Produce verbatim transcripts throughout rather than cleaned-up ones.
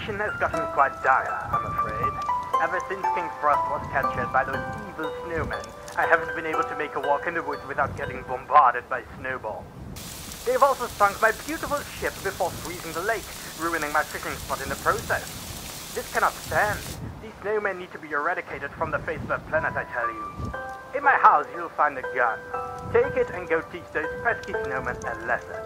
situation has gotten quite dire, I'm afraid. Ever since King Frost was captured by those evil snowmen, I haven't been able to make a walk in the woods without getting bombarded by snowballs. They've also sunk my beautiful ship before freezing the lake, ruining my fishing spot in the process. This cannot stand. These snowmen need to be eradicated from the face of the planet, I tell you. In my house, you'll find a gun. Take it and go teach those pesky snowmen a lesson.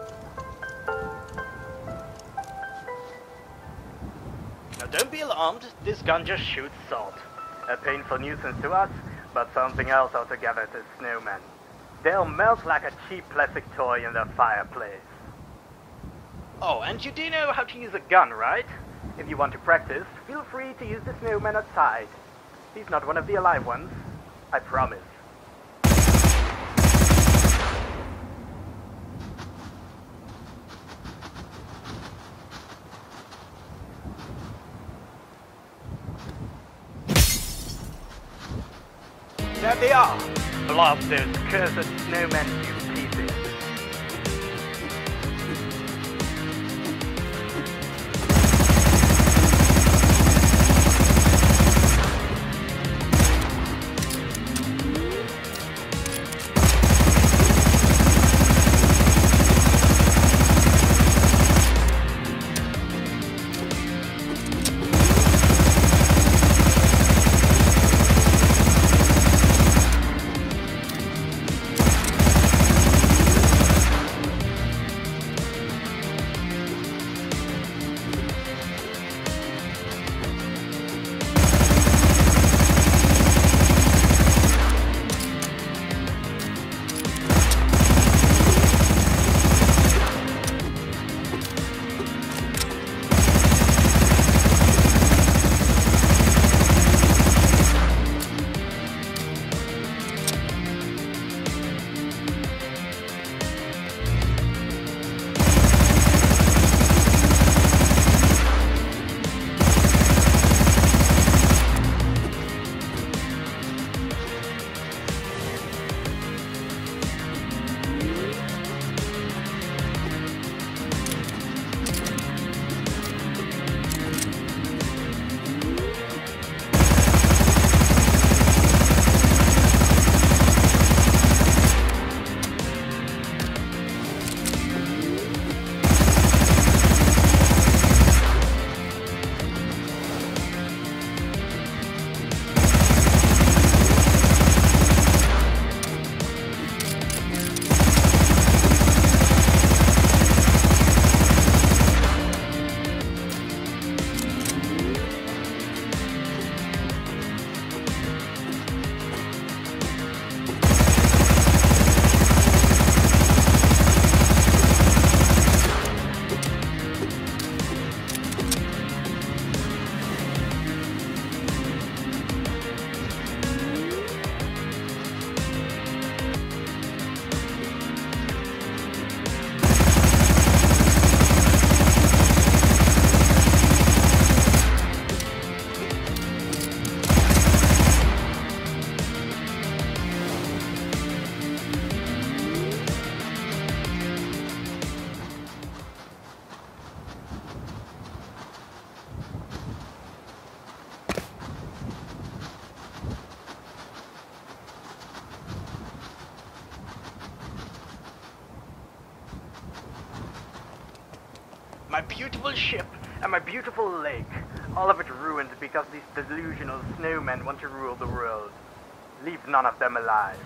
Now don't be alarmed, this gun just shoots salt. A painful nuisance to us, but something else altogether to snowmen. They'll melt like a cheap plastic toy in their fireplace. Oh, and you do know how to use a gun, right? If you want to practice, feel free to use the snowman outside. He's not one of the alive ones, I promise. There they are! Blast those cursed snowmen to pieces. My beautiful ship and my beautiful lake, all of it ruined because these delusional snowmen want to rule the world. Leave none of them alive.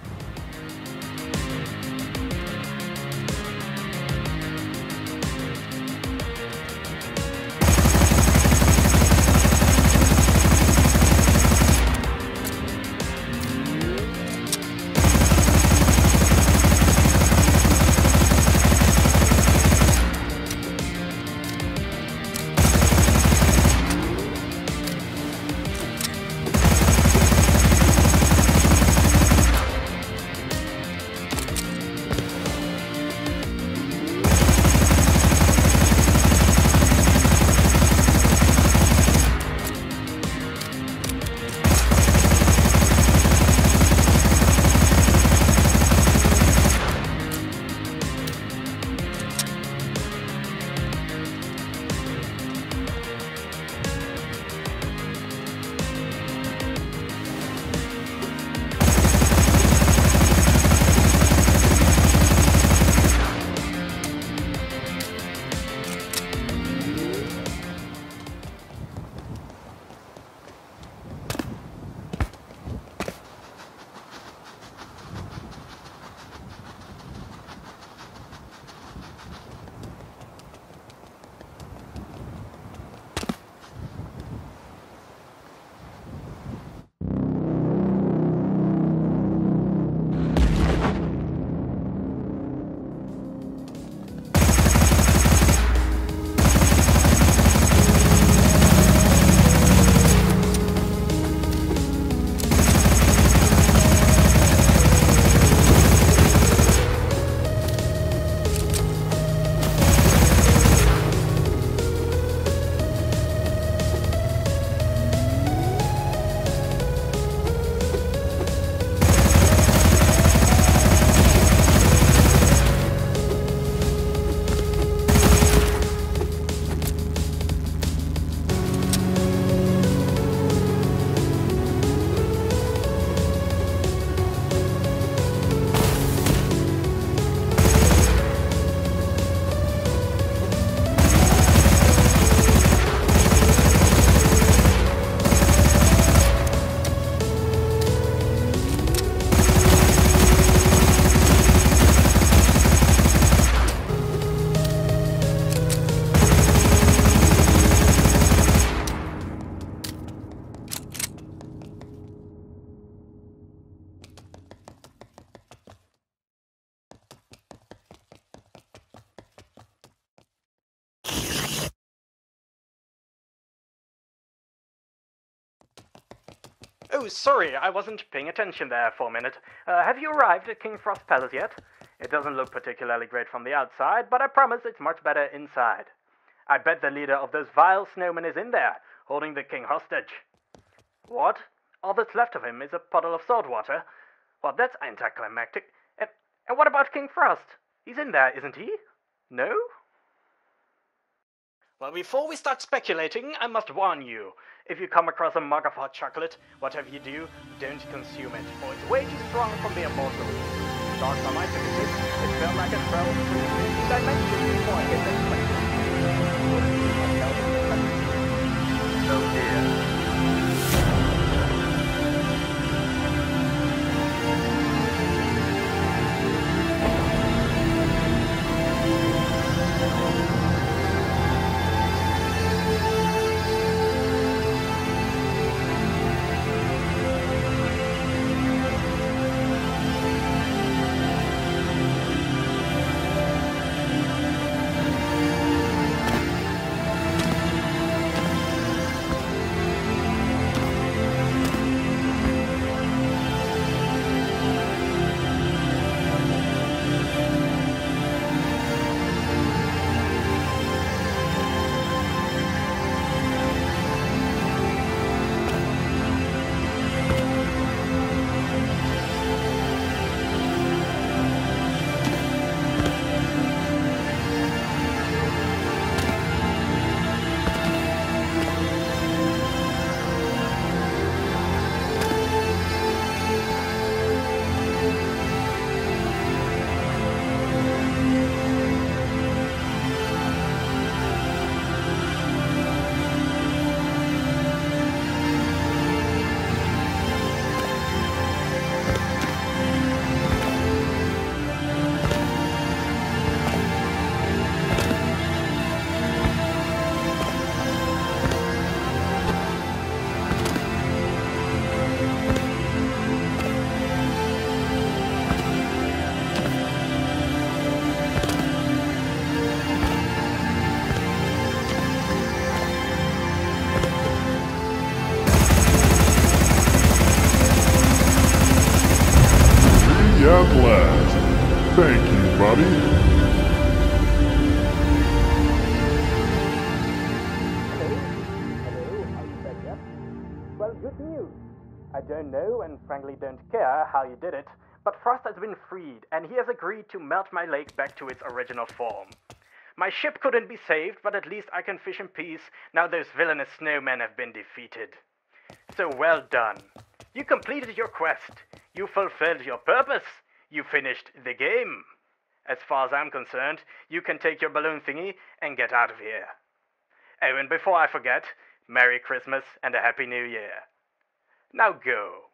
Oh, sorry, I wasn't paying attention there for a minute. Uh, have you arrived at King Frost's palace yet? It doesn't look particularly great from the outside, but I promise it's much better inside. I bet the leader of those vile snowmen is in there, holding the king hostage. What? All that's left of him is a puddle of salt water? Well, that's anticlimactic. And, and what about King Frost? He's in there, isn't he? No? Well, before we start speculating, I must warn you. If you come across a mug of hot chocolate, whatever you do, don't consume it, for it's way too strong from the immortals. Last time I took a sip, it felt like a travel through fifty dimensions before I hit the place. Oh dear. At last. Thank you, buddy. Hello? Hello? Are you back yet? Well, good news. I don't know, and frankly don't care how you did it, but Frost has been freed, and he has agreed to melt my lake back to its original form. My ship couldn't be saved, but at least I can fish in peace now those villainous snowmen have been defeated. So well done. You completed your quest. You fulfilled your purpose. You finished the game. As far as I'm concerned, you can take your balloon thingy and get out of here. Oh, and before I forget, Merry Christmas and a Happy New Year. Now go.